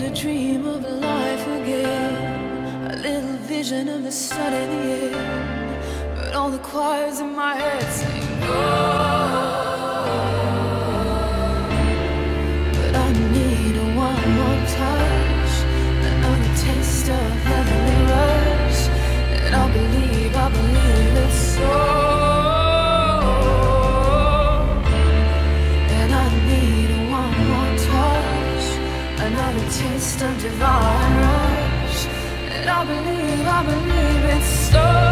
dream of life again, a little vision of the sun in the air, but all the choirs in my head sing oh. But I need one more touch, another taste of heavenly rush, and I believe it's so. And I need one more touch, another taste of divine rush, and I believe it's so.